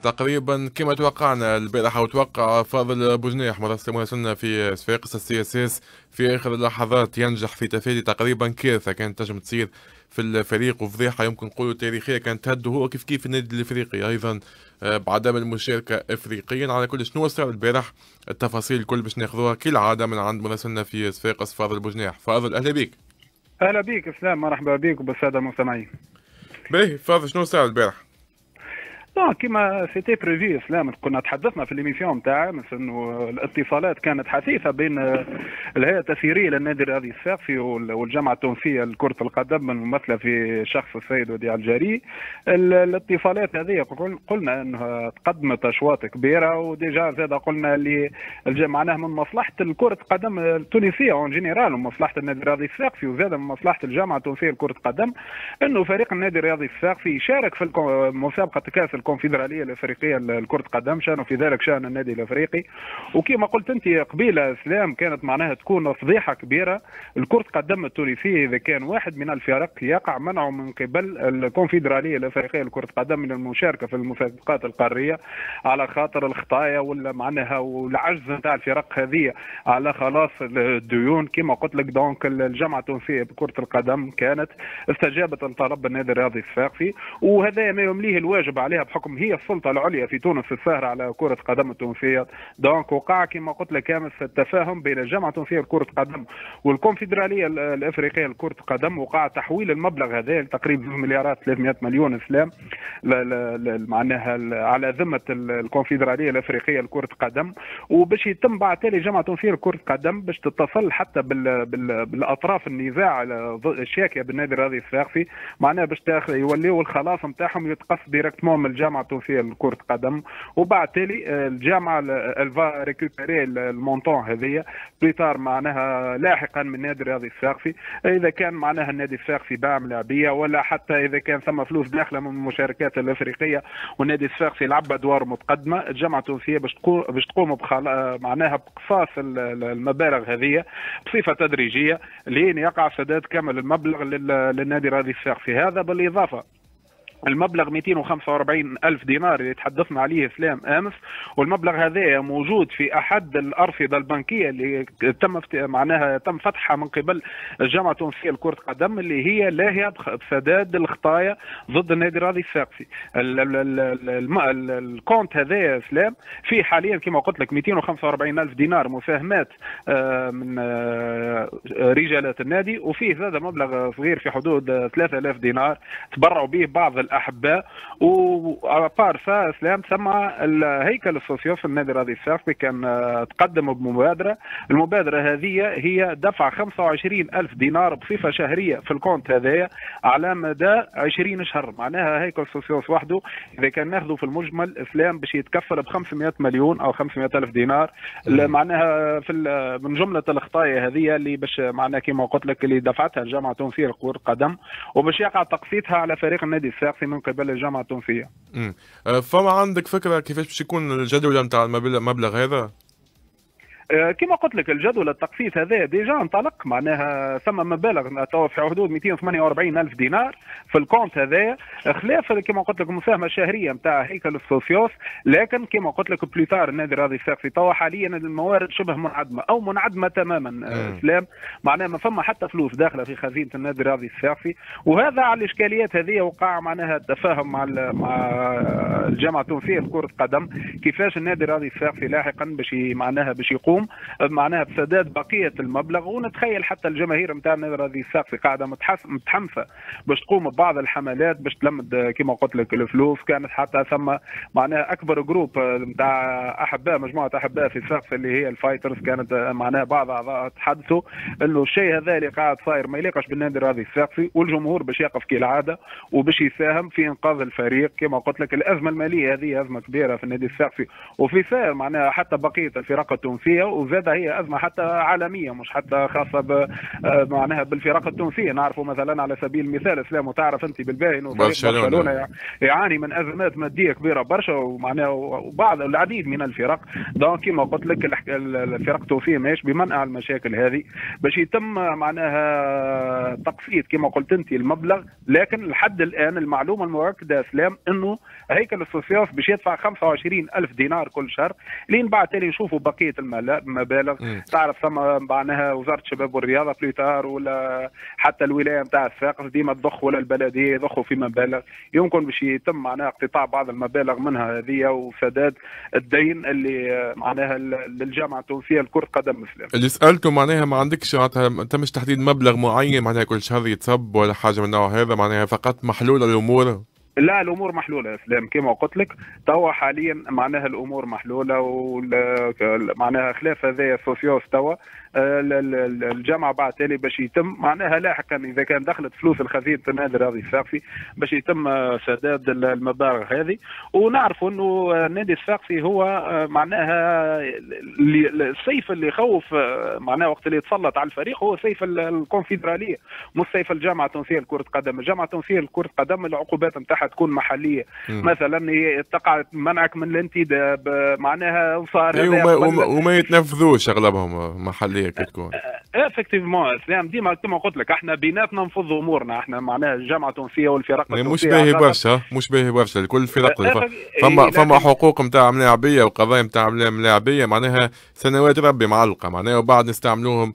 تقريبا كما توقعنا البارحة، وتوقع فاضل بوجناح مراسلنا في صفاقس السي اس اس في آخر اللحظات ينجح في تفادي تقريبا كارثة كانت تنجم تصير في الفريق، وفضيحة يمكن نقولوا تاريخية كانت تهدو هو كيف النادي الافريقي ايضا بعدم المشاركة افريقيا. على كل شنو صار البارح التفاصيل الكل باش ناخذوها كالعادة من عند مراسلنا في صفاقس فاضل بوجناح. فاضل اهلا بك. اهلا بك اسلام، مرحبا بك وبالساده المستمعين. باهي فاضل شنو صار البارح؟ كما سيتي بريفي اسلام، كنا تحدثنا في ليميسيون تاع امس انه الاتصالات كانت حثيثه بين الهيئه التسييريه للنادي الرياضي الصفاقسي والجامعه التونسيه لكره القدم الممثله في شخص السيد وديع الجاري. الاتصالات هذه قلنا انها تقدمت اشواط كبيره، وديجا زاد قلنا اللي معناها من مصلحه كره القدم التونسيه اون جينيرال ومن مصلحه النادي الرياضي الصفاقسي، وزاد من مصلحه الجامعه التونسيه لكره القدم انه فريق النادي الرياضي الصفاقسي يشارك في مسابقه كاس الكونفدراليه الافريقيه لكره القدم، شانوا في ذلك شان النادي الافريقي. وكما قلت انت قبيله اسلام، كانت معناها تكون فضيحه كبيره لكره القدم التونسيه اذا كان واحد من الفرق يقع منعه من قبل الكونفدراليه الافريقيه لكره القدم من المشاركه في المسابقات القاريه على خاطر الخطايا ولا معناها والعجز نتاع الفرق هذه على خلاص الديون. كما قلت لك دونك الجامعه التونسيه بكره القدم كانت استجابت لطلب النادي الرياضي الصفاقسي، وهذا ما يمليه الواجب عليها بحكم هي السلطه العليا في تونس في السهره على كره القدم التونسيه. دونك وقع كما قلت لك امس التفاهم بين الجامعه التونسيه لكره القدم والكونفدراليه الافريقيه لكره القدم، وقع تحويل المبلغ هذا تقريبا 2 مليارات 300 مليون اسلام معناها على ذمه الكونفدراليه الافريقيه لكره القدم، وباش يتم بعد تالي الجامعه التونسيه لكره القدم باش تتصل حتى بالاطراف النزاع الشاكيه بالنادي الرياضي الصفاقسي، معناها باش يوليوا الخلاص نتاعهم يتقص ديريكتمون من الجامعه التونسيه لكره القدم، وبعد تالي الجامعه الفا ريكوبيري المونطون هذيا بليتار معناها لاحقا من النادي الرياضي الصفاقسي. اذا كان معناها النادي الصفاقسي باع ملاعبيه ولا حتى اذا كان ثم فلوس داخله من المشاركات الافريقيه والنادي الصفاقسي لعب ادوار متقدمه، الجامعه التونسيه باش تقوم معناها بقصاص المبالغ هذه بصفه تدريجيه لين يقع سداد كامل المبلغ للنادي الرياضي الصفاقسي. هذا بالاضافه المبلغ 245 ألف دينار اللي تحدثنا عليه اسلام امس، والمبلغ هذا موجود في احد الارصده البنكيه اللي تم فتحها من قبل الجامعه التونسيه لكره القدم اللي هي لاهيه بسداد الخطايا ضد النادي الرياضي الصفاقسي. الكونت هذا يا اسلام فيه حاليا كما قلت لك 245 ألف دينار مساهمات من رجالات النادي، وفيه زاد مبلغ صغير في حدود 3000 دينار تبرعوا به بعض الاحباء. وابار سا اسلام ثم الهيكل السوسيو في النادي الرياضي الصفاقسي كان تقدم بمبادره، المبادره هذه هي دفع 25 ألف دينار بصفه شهريه في الكونت هذايا على مدى 20 شهر. معناها هيكل السوسيو وحده اذا كان ناخذه في المجمل اسلام باش يتكفل ب 500 مليون او 500 ألف دينار معناها في من جمله الخطايا هذه اللي باش معناها كما قلت لك اللي دفعتها الجامعه التونسيه لكره القدم، وباش يقع تقسيطها على فريق النادي الصفاقسي من قبل الجامعه التونسيه. فما عندك فكره كيفاش باش يكون الجدول نتاع المبلغ هذا؟ كما قلت لك الجدول التقسيط هذا ديجا انطلق، معناها ثم مبالغ توا في حدود 248 ألف دينار في الكونت هذا، خلاف كما قلت لك المساهمه الشهريه نتاع هيكل السوسيوس. لكن كما قلت لك بليتار النادي الرياضي الصفاقسي توا حاليا الموارد شبه منعدمه او منعدمه تماما اسلام، معناها ما فما حتى فلوس داخله في خزينه النادي الرياضي الصفاقسي، وهذا على الاشكاليات هذه وقع معناها التفاهم مع الجامعه التونسيه لكره القدم كيفاش النادي الرياضي الصفاقسي لاحقا باش يقوم معناها بسداد بقيه المبلغ. ونتخيل حتى الجماهير نتاع النادي الرياضي الصفاقسي قاعده متحمسه باش تقوم ببعض الحملات باش تلمد كما قلت لك الفلوس. كانت حتى ثم معناها اكبر جروب نتاع احباء مجموعه احباء في الصفاقسي اللي هي الفايترز، كانت معناها بعض اعضاء تحدثوا انه الشيء هذا اللي قاعد صاير ما يليقش بالنادي الرياضي الصفاقسي، والجمهور باش يقف كالعاده وباش يساهم في انقاذ الفريق. كما قلت لك الازمه الماليه هذه ازمه كبيره في النادي الصفاقسي وفي سائر معناها حتى بقيه الفرق التونسيه، وزاد هي ازمه حتى عالميه مش حتى خاصه معناها بالفرق التونسيه. نعرفوا مثلا على سبيل المثال اسلام، وتعرف انت بالباهي انه فريق برشلونه يعاني من ازمات ماديه كبيره برشا، ومعناها وبعض العديد من الفرق. دونك كما قلت لك الفرق التونسيه ماهيش بمنع المشاكل هذه باش يتم معناها تقسيط كما قلت انت المبلغ. لكن لحد الان المعلومه المؤكده اسلام انه هيكل السوسيوس باش يدفع 25,000 دينار كل شهر، لين بعد تالي نشوفوا بقيه المبالغ. تعرف ثم معناها وزاره الشباب والرياضه بلوتار ولا حتى الولايه نتاع الساقف ديما تضخ، ولا البلديه يضخوا في مبالغ، يمكن باش يتم معناها اقتطاع بعض المبالغ منها هذه وسداد الدين اللي معناها للجامعه التونسيه لكره القدم اسلام. اللي سالته معناها ما عندكش معناتها تمش تحديد مبلغ معين معناها كل شهر يتصب ولا حاجه من النوع هذا، معناها فقط محلوله الامور؟ لا الامور محلوله اسلام كما قلت لك. توا حاليا معناها الامور محلوله، معناها خلاف هذايا سوسيوس توا الجامعه بعد تالي باش يتم معناها لاحقا اذا كان دخلت فلوس الخزينه النادي الرياضي الصفاقسي باش يتم سداد المبالغ هذه. ونعرفوا انه النادي الصفاقسي هو معناها السيف اللي يخوف معناها وقت اللي يتسلط على الفريق هو سيف الكونفدراليه مش سيف الجامعه التونسيه لكره القدم. الجامعه التونسيه لكره القدم العقوبات نتاعها تكون محليه، مثلا تقع منعك من الانتداب معناها وصار وما يتنفذوش اغلبهم محليه كتكون. افكتيفمون اسلام ديما كما قلت لك احنا بيناتنا نفض امورنا، احنا معناها الجامعه التونسيه والفرق التونسيه مش باهي برشا لكل الفرق. فما حقوق نتاع ملاعبيه وقضايا نتاع ملاعبيه معناها سنوات ربي معلقه معناها، وبعد نستعملوهم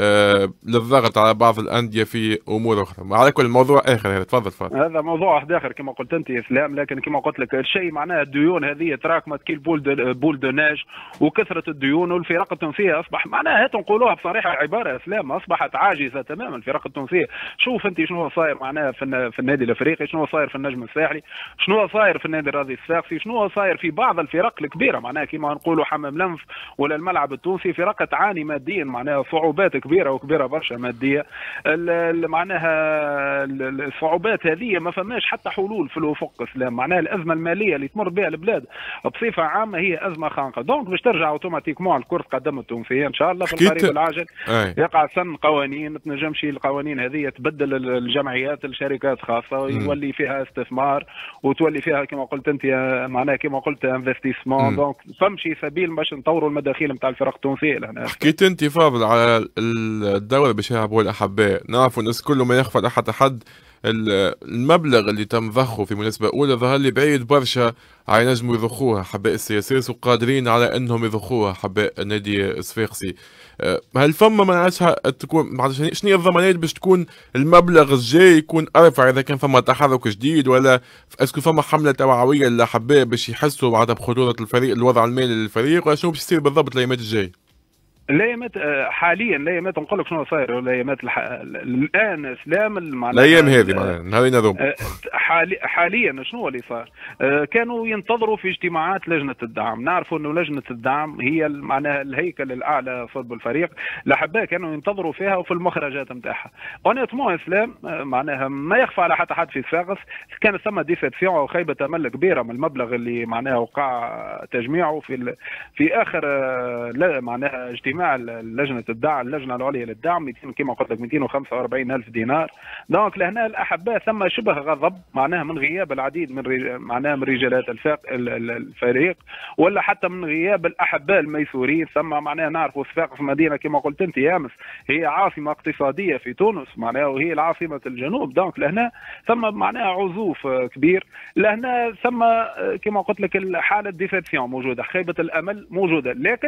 للضغط على بعض الانديه في امور اخرى. على كل موضوع اخر هذا تفضل. هذا موضوع واحد اخر كما قلت انت اسلام، لكن كما قلت لك الشيء معناها الديون هذه تراكمت كي بول دو ناج وكثره الديون، والفرق التونسيه اصبح معناها نقولوها بصريحه عباره اسلام اصبحت عاجزه تماما. الفرق التونسيه شوف انت شنو صاير معناها في النادي الافريقي، شنو صاير في النجم الساحلي، شنو صاير في النادي الرياضي الصفاقسي، شنو صاير في بعض الفرق الكبيره معناها كما نقولوا حمام لنف ولا الملعب التونسي، فرق تعاني ماديا معناها صعوبات كبيره برشا ماديه. معناها الصعوبات هذه ما فماش حتى حلول في الافق اسلام. معناها الازمه الماليه اللي تمر بها البلاد بصفه عامه هي ازمه خانقه. دونك باش ترجع اوتوماتيكمون لكره القدم التونسيه ان شاء الله في القريب العاجل يقع سن قوانين ما تنجمش القوانين هذه تبدل الجمعيات لشركات خاصه ويولي فيها استثمار وتولي فيها كما قلت انت معناها كما قلت انفستيسمون. دونك فمشي سبيل باش نطوروا المداخيل نتاع الفرق التونسيه لهنا. حكيت انت فاضل على الدوري باش يلعبوا الاحباء، نعرفوا الناس كله ما يخفى لاحد احد المبلغ اللي تم ضخه في مناسبة أولى ظهر لي بعيد برشا على نجموا يضخوها حباء السياسيس وقادرين على أنهم يضخوها حباء النادي الصفاقسي. هل فما منعشها تكون شنو هي الضمانات باش تكون المبلغ الجاي يكون أرفع إذا كان فما تحرك جديد، ولا اسكو فما حملة توعوية للأحباء باش يحسوا بعد بخطورة الفريق الوضع المالي للفريق، ولا شنو باش يصير بالضبط الأيامات الجاي؟ الايامات حاليا الايامات نقول لك شنو صاير الايامات الان اسلام الايام هذه معناها نهارين هذوما حاليا شنو اللي صار؟ كانوا ينتظروا في اجتماعات لجنه الدعم. نعرفوا انه لجنه الدعم هي معناها الهيكل الاعلى صلب الفريق، الاحباء كانوا ينتظروا فيها وفي المخرجات نتاعها. اونيتمون اسلام معناها ما يخفى على حتى حد في الصفاقس كانت ثم ديسيبسيون وخيبه امل كبيره من المبلغ اللي معناها وقع تجميعه في اخر معناها اجتماع لجنه الدعم اللجنه العليا للدعم كما قلت لك 245,000 دينار. دونك لهنا الاحباء ثم شبه غضب معناها من غياب العديد معناها من رجالات الفريق ولا حتى من غياب الاحباء الميسورين. ثم معناها نعرفوا صفاقس مدينه كما قلت انت يامس هي عاصمه اقتصاديه في تونس معناها وهي العاصمه الجنوب. دونك لهنا ثم معناها عزوف كبير، لهنا ثم كما قلت لك حاله ديسيبسيون موجوده، خيبه الامل موجوده. لكن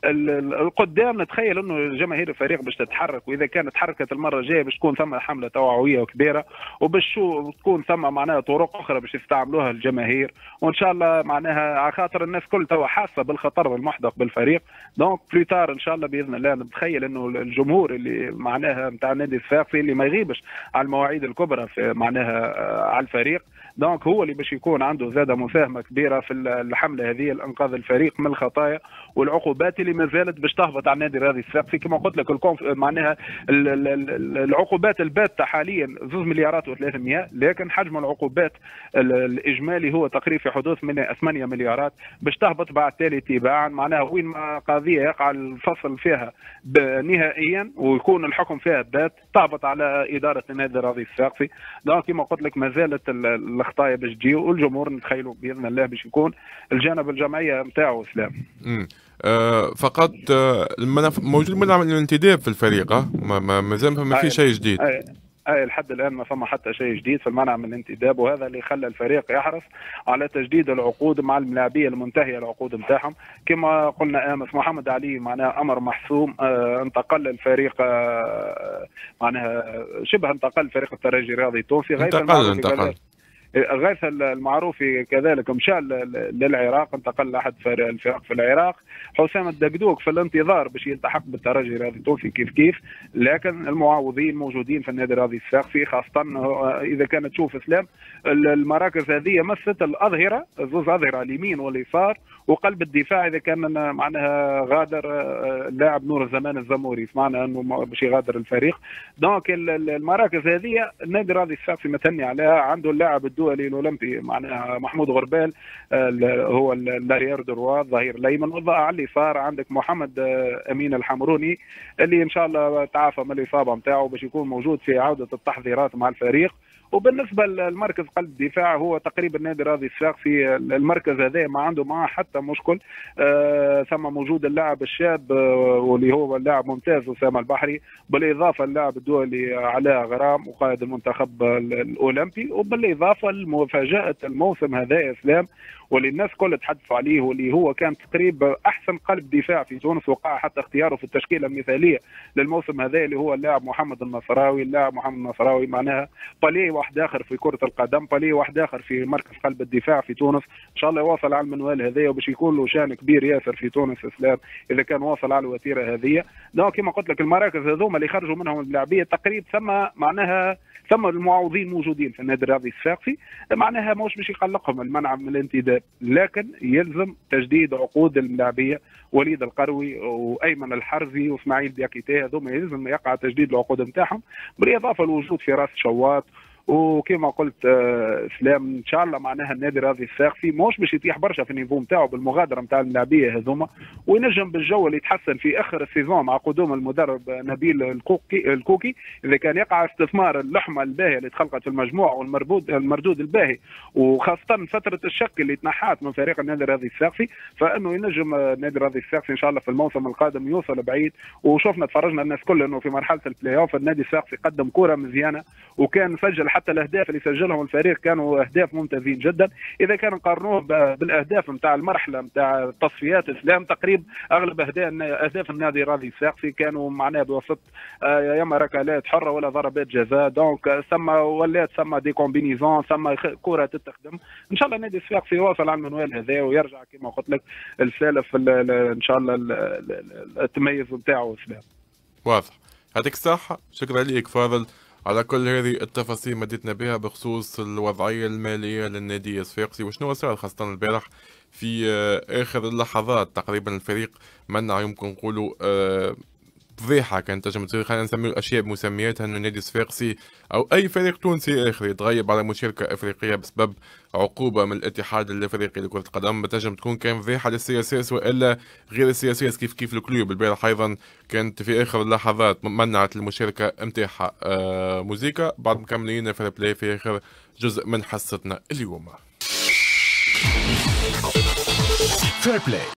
قدام نتخيل انه جماهير الفريق باش تتحرك، واذا كانت تحركت المره الجايه باش تكون ثم حمله توعويه كبيره وباش تكون ثم معناها طرق اخرى باش يستعملوها الجماهير، وان شاء الله معناها على خاطر الناس كل توا حاسه بالخطر المحدق بالفريق. دونك بلوتار ان شاء الله باذن الله نتخيل انه الجمهور اللي معناها نتاع النادي الصفاقسي اللي ما يغيبش على المواعيد الكبرى في معناها على الفريق دونك هو اللي باش يكون عنده زاده مساهمه كبيره في الحمله هذه لانقاذ الفريق من الخطايا والعقوبات اللي ما زالت باش تهبط على النادي الرياضي الصفاقسي. كما قلت لك معناها العقوبات الباتة حاليا 2 مليارات و300، لكن حجم العقوبات الإجمالي هو تقريبا في حدود 8 مليارات باش تهبط بعد تالي تباعا. معناها وين ما قضية يقع الفصل فيها نهائيا ويكون الحكم فيها بات تهبط على إدارة النادي الرياضي الصفاقسي. دونك كما قلت لك ما زالت الخطايا باش تجي، والجمهور نتخيلوا بإذن الله باش يكون الجانب الجمعية نتاعو سلام. فقط موجود منع الانتداب في الفريق، ما زال ما في شيء جديد. اي لحد الان ما فما حتى شيء جديد في المنع من الانتداب، وهذا اللي خلى الفريق يحرص على تجديد العقود مع الملاعبيه المنتهيه العقود نتاعهم. كما قلنا امس محمد علي معناها امر محسوم، انتقل الفريق معناها شبه انتقل فريق الترجي الرياضي التونسي. انتقل غيث المعروفي كذلك مشى للعراق، انتقل لاحد الفرق في العراق. حسام الدقدوق في الانتظار باش يلتحق بالترجي الرياضي التونسي كيف، لكن المعوضين موجودين في النادي الرياضي الصفاقسي، خاصه اذا كانت تشوف اسلام المراكز هذه مست الاظهره، زوز اظهره اليمين واليسار وقلب الدفاع اذا كان معناها غادر اللاعب نور الزمان الزموري، معناها انه باش يغادر الفريق. دونك المراكز هذه النادي الرياضي الصفاقسي متهني عليها، عنده اللاعب الدولي الاولمبي معناها محمود غربال هو الاريير دروا الظهير الايمن، على اليسار عندك محمد امين الحمروني اللي ان شاء الله تعافى من الاصابه نتاعو باش يكون موجود في عوده التحضيرات مع الفريق. وبالنسبه للمركز قلب الدفاع هو تقريبا النادي الرياضي الصفاقسي المركز هذا ما عنده معه حتى مشكل. ثم موجود اللاعب الشاب واللي هو اللاعب ممتاز اسامه البحري، بالاضافه للاعب الدولي علاء غرام وقائد المنتخب الاولمبي، وبالاضافه لمفاجاه الموسم هذا يا اسلام واللي الناس كلها تحدثوا عليه واللي هو كان تقريبا احسن قلب دفاع في تونس، وقع حتى اختياره في التشكيله المثاليه للموسم هذا اللي هو اللاعب محمد النصراوي. اللاعب محمد النصراوي معناها باليه واحد اخر في كره القدم، باليه واحد اخر في مركز قلب الدفاع في تونس، ان شاء الله يواصل على المنوال هذايا وباش يكون له شان كبير ياسر في تونس اسلام اذا كان واصل على الوتيره هذه. دونك كما قلت لك المراكز هذوما اللي خرجوا منهم اللاعبيه تقريبا ثم المعوضين موجودين في النادي الرياضي الصفاقسي، معناها مش باش يقلقهم المنع من الانتداب، لكن يلزم تجديد عقود اللاعبيه. وليد القروي وايمن الحرزي واسماعيل دياكيتي هذوما يلزم يقع تجديد العقود نتاعهم، بالاضافه لوجود فراس شواط. وكما قلت اسلام ان شاء الله معناها النادي الرياضي الصفاقسي مش باش يطيح برشا في النيفو نتاعو بالمغادره نتاع اللاعبيه هذوما، وينجم بالجو اللي يتحسن في اخر السيزون مع قدوم المدرب نبيل الكوكي اذا كان يقع استثمار اللحمه الباهيه اللي تخلقت في المجموعه والمردود الباهي، وخاصه فتره الشك اللي تنحات من فريق النادي الرياضي الصفاقسي، فانه ينجم النادي الرياضي الصفاقسي ان شاء الله في الموسم القادم يوصل بعيد. وشفنا تفرجنا الناس كلها انه في مرحله البلاي اوف النادي الصفاقسي قدم كره مزيانه وكان سجل حتى الاهداف اللي سجلهم الفريق كانوا اهداف ممتازين جدا. اذا كان نقارنوه بالاهداف نتاع المرحله نتاع التصفيات اسلام تقريبا اغلب اهداف النادي الرياضي الصفاقسي كانوا معناها بوسط يا اما ركلات حره ولا ضربات جزاء. دونك ثم دي كومبينيزون ثم كره تستخدم. ان شاء الله النادي الصفاقسي يواصل على المنوال هذا ويرجع كما قلت لك السالف ان شاء الله التميز نتاعو اسلام. واضح. يعطيك الصحه، شكرا لك فاضل على كل هذه التفاصيل مديتنا بها بخصوص الوضعية المالية للنادي الصفاقسي وشنو صار خاصة البارح في آخر اللحظات. تقريبا الفريق منع يمكن نقولوا فضيحة كانت تنجم تصير، خلينا نسمي الأشياء بمسمياتها، أنه النادي الصفاقسي أو أي فريق تونسي آخر يتغيب على مشاركة أفريقية بسبب عقوبة من الاتحاد الأفريقي لكرة القدم، بتنجم تكون كان فضيحة للسياسات وإلا غير السياسات كيف الكلوب البارح أيضا كانت في آخر اللحظات منعت المشاركة متاعها موزيكا. بعد مكملين في البلاي في آخر جزء من حصتنا اليوم. فير بلاي.